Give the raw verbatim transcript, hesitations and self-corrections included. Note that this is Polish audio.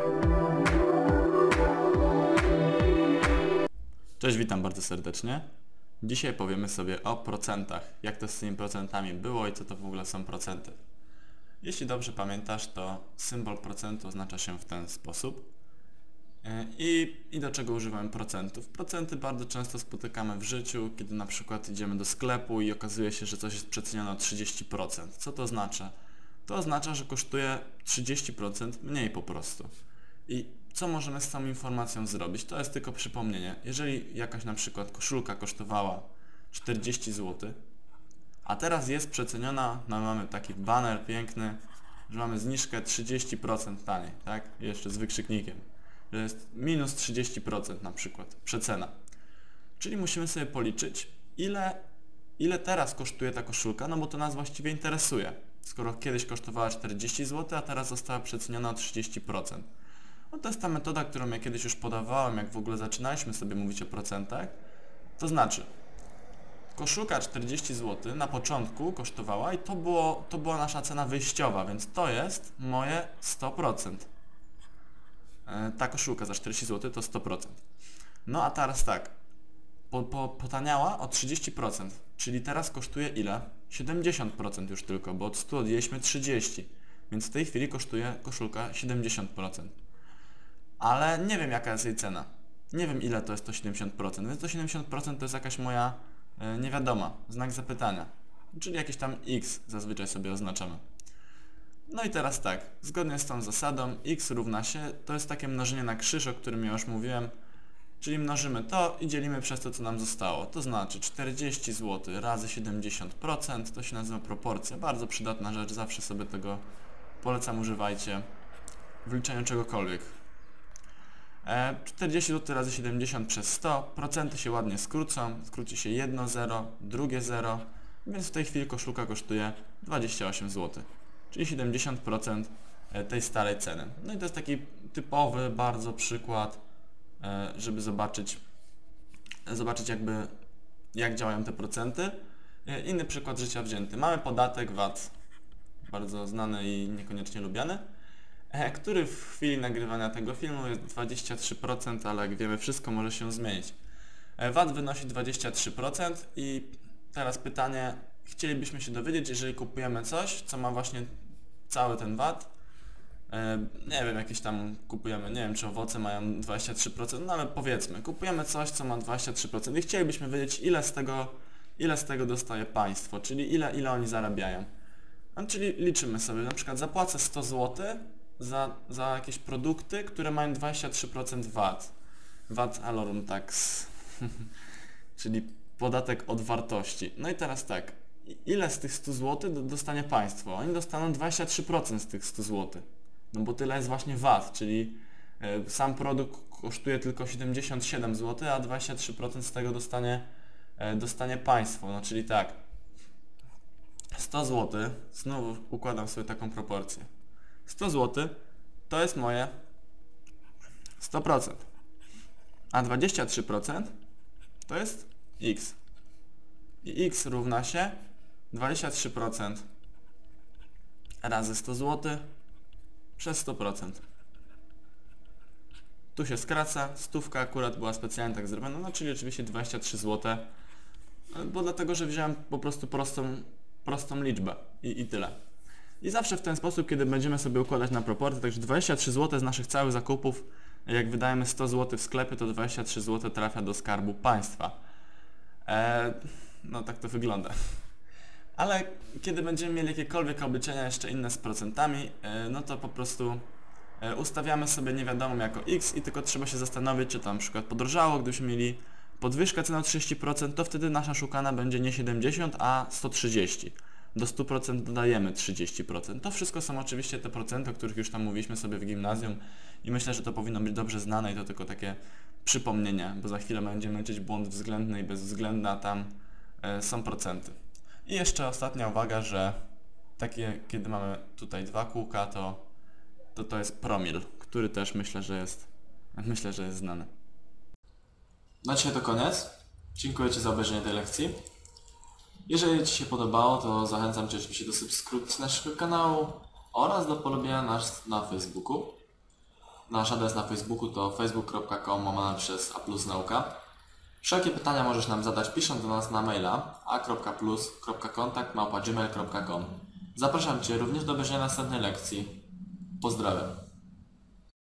Cześć, witam bardzo serdecznie. Dzisiaj powiemy sobie o procentach, jak to z tymi procentami było i co to w ogóle są procenty. Jeśli dobrze pamiętasz, to symbol procentu oznacza się w ten sposób. I, i do czego używamy procentów? Procenty bardzo często spotykamy w życiu, kiedy na przykład idziemy do sklepu i okazuje się, że coś jest przecenione o trzydzieści procent. Co to oznacza? To oznacza, że kosztuje trzydzieści procent mniej po prostu. I co możemy z tą informacją zrobić? To jest tylko przypomnienie. Jeżeli jakaś na przykład koszulka kosztowała czterdzieści złotych, a teraz jest przeceniona, no mamy taki baner piękny, że mamy zniżkę trzydzieści procent taniej, tak? Jeszcze z wykrzyknikiem, że jest minus trzydzieści procent na przykład, przecena. Czyli musimy sobie policzyć, ile, ile teraz kosztuje ta koszulka, no bo to nas właściwie interesuje. Skoro kiedyś kosztowała czterdzieści złotych, a teraz została przeceniona o trzydzieści procent. No to jest ta metoda, którą ja kiedyś już podawałem, jak w ogóle zaczynaliśmy sobie mówić o procentach. To znaczy, koszulka czterdzieści złotych na początku kosztowała i to, było, to była nasza cena wyjściowa, więc to jest moje sto procent. Ta koszulka za czterdzieści złotych to sto procent. No a teraz tak, po, po, potaniała o trzydzieści procent, czyli teraz kosztuje ile? siedemdziesiąt procent już tylko, bo od stu odjęliśmy trzydzieści, więc w tej chwili kosztuje koszulka siedemdziesiąt procent. Ale nie wiem, jaka jest jej cena. Nie wiem, ile to jest to siedemdziesiąt procent, więc to siedemdziesiąt procent to jest jakaś moja yy, niewiadoma, znak zapytania, czyli jakieś tam x zazwyczaj sobie oznaczamy. No i teraz tak, zgodnie z tą zasadą x równa się, to jest takie mnożenie na krzyż, o którym ja już mówiłem, czyli mnożymy to i dzielimy przez to, co nam zostało. To znaczy czterdzieści złotych razy siedemdziesiąt procent, to się nazywa proporcja. Bardzo przydatna rzecz, zawsze sobie tego polecam, używajcie w liczeniu czegokolwiek. czterdzieści złotych razy siedemdziesiąt przez sto, procenty się ładnie skrócą, skróci się jedno zero, drugie zero, więc w tej chwili koszulka kosztuje dwadzieścia osiem złotych, czyli siedemdziesiąt procent tej starej ceny. No i to jest taki typowy bardzo przykład, żeby zobaczyć, zobaczyć jakby jak działają te procenty. Inny przykład życia wzięty. Mamy podatek V A T, bardzo znany i niekoniecznie lubiany, który w chwili nagrywania tego filmu jest dwadzieścia trzy procent, ale jak wiemy, wszystko może się zmienić. V A T wynosi dwadzieścia trzy procent i teraz pytanie, chcielibyśmy się dowiedzieć, jeżeli kupujemy coś, co ma właśnie cały ten V A T, nie wiem, jakieś tam kupujemy, nie wiem, czy owoce mają dwadzieścia trzy procent, no ale powiedzmy, kupujemy coś, co ma dwadzieścia trzy procent i chcielibyśmy wiedzieć, ile z tego, ile z tego dostaje państwo, czyli ile, ile oni zarabiają. No, czyli liczymy sobie, na przykład zapłacę sto złotych za, za jakieś produkty, które mają dwadzieścia trzy procent V A T. V A T Allorum Tax, czyli podatek od wartości. No i teraz tak, ile z tych stu złotych dostanie państwo? Oni dostaną dwadzieścia trzy procent z tych stu złotych. No bo tyle jest właśnie V A T, czyli y, sam produkt kosztuje tylko siedemdziesiąt siedem złotych, a dwadzieścia trzy procent z tego dostanie, y, dostanie państwo. No czyli tak, sto złotych, znowu układam sobie taką proporcję. sto złotych to jest moje sto procent, a dwadzieścia trzy procent to jest x. I x równa się dwadzieścia trzy procent razy sto złotych przez sto procent. Tu się skraca, stówka akurat była specjalnie tak zrobiona, no czyli oczywiście dwadzieścia trzy złote, bo dlatego, że wziąłem po prostu prostą, prostą liczbę i, i tyle. I zawsze w ten sposób, kiedy będziemy sobie układać na proporcje, także dwadzieścia trzy złote z naszych całych zakupów, jak wydajemy sto złotych w sklepie, to dwadzieścia trzy złote trafia do skarbu państwa. Eee, no tak to wygląda. Ale kiedy będziemy mieli jakiekolwiek obliczenia jeszcze inne z procentami, no to po prostu ustawiamy sobie niewiadomą jako x i tylko trzeba się zastanowić, czy to na przykład podrożało. Gdybyśmy mieli podwyżkę ceny o trzydzieści procent, to wtedy nasza szukana będzie nie siedemdziesiąt, a sto trzydzieści. Do stu procent dodajemy trzydzieści procent. To wszystko są oczywiście te procenty, o których już tam mówiliśmy sobie w gimnazjum i myślę, że to powinno być dobrze znane i to tylko takie przypomnienie, bo za chwilę będziemy liczyć błąd względny i bezwzględny, a tam y, są procenty. I jeszcze ostatnia uwaga, że takie, kiedy mamy tutaj dwa kółka, to to, to jest promil, który też myślę, że jest myślę, że jest znany. Na dzisiaj to koniec. Dziękuję Ci za obejrzenie tej lekcji. Jeżeli Ci się podobało, to zachęcam Cię oczywiście do subskrypcji naszego kanału oraz do polubienia nas na Facebooku. nasz adres na Facebooku to facebook kropka com łamane przez a plus nauka. Wszelkie pytania możesz nam zadać pisząc do nas na maila a kropka plus kropka kontakt małpa gmail kropka com. Zapraszam Cię również do obejrzenia następnej lekcji. Pozdrawiam.